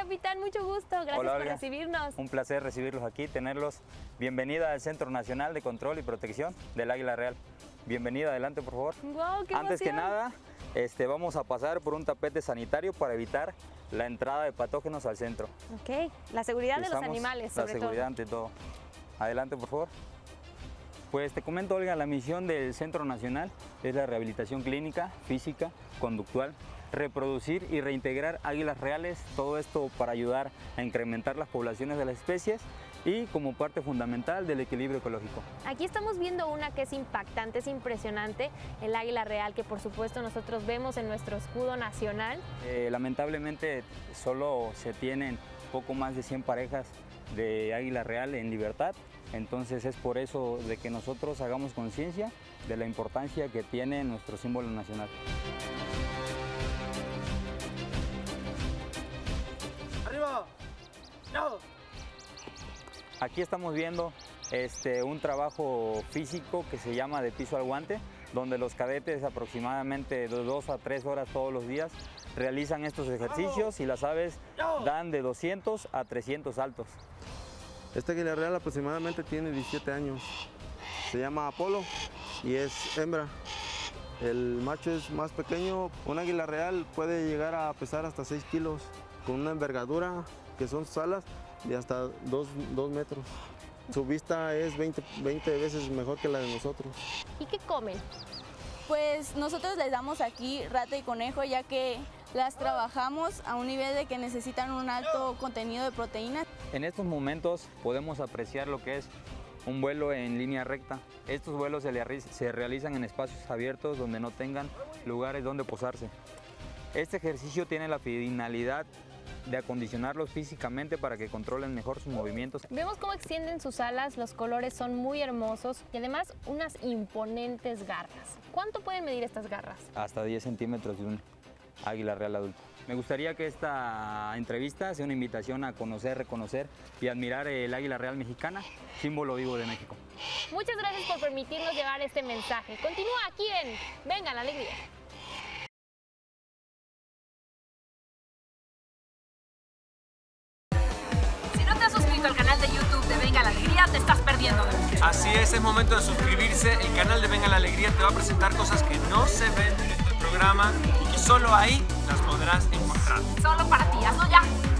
capitán, mucho gusto. Gracias Hola, por Olga. recibirnos. Un placer recibirlos aquí, tenerlos. Bienvenida al Centro Nacional de Control y Protección del Águila Real. Bienvenida, adelante por favor. Wow, qué Antes que emoción. nada, vamos a pasar por un tapete sanitario para evitar la entrada de patógenos al centro. Ok, la seguridad de los Usamos animales, la sobre seguridad todo. ante todo. Adelante por favor. Pues te comento, Olga, la misión del Centro Nacional es la rehabilitación clínica, física, conductual, reproducir y reintegrar águilas reales, todo esto para ayudar a incrementar las poblaciones de las especies y como parte fundamental del equilibrio ecológico. Aquí estamos viendo una que es impactante, es impresionante, el águila real, que por supuesto nosotros vemos en nuestro escudo nacional. Lamentablemente solo se tienen poco más de 100 parejas de águila real en libertad, entonces es por eso de que nosotros hagamos conciencia de la importancia que tiene nuestro símbolo nacional. ¡Arriba! ¡No! Aquí estamos viendo un trabajo físico que se llama de piso al guante, donde los cadetes aproximadamente de 2 a 3 horas todos los días realizan estos ejercicios y las aves dan de 200 a 300 saltos. Este águila real aproximadamente tiene 17 años. Se llama Apolo y es hembra. El macho es más pequeño. Un águila real puede llegar a pesar hasta 6 kilos, con una envergadura que son sus alas de hasta 2 metros. Su vista es 20 veces mejor que la de nosotros. ¿Y qué comen? Pues nosotros les damos aquí rata y conejo, ya que las trabajamos a un nivel de que necesitan un alto contenido de proteínas. En estos momentos podemos apreciar lo que es un vuelo en línea recta. Estos vuelos se realizan en espacios abiertos donde no tengan lugares donde posarse. Este ejercicio tiene la finalidad de acondicionarlos físicamente para que controlen mejor sus movimientos. Vemos cómo extienden sus alas, los colores son muy hermosos y además unas imponentes garras. ¿Cuánto pueden medir estas garras? Hasta 10 centímetros de un águila real adulto. Me gustaría que esta entrevista sea una invitación a conocer, reconocer y admirar el águila real mexicana, símbolo vivo de México. Muchas gracias por permitirnos llevar este mensaje. Continúa aquí en Venga la Alegría. Si no te has suscrito al canal de YouTube de Venga la Alegría, te estás perdiendo de mucho. Así es momento de suscribirse. El canal de Venga la Alegría te va a presentar cosas que no se ven en el programa y que solo ahí las podrás encontrar. Solo para ti, hazlo ya.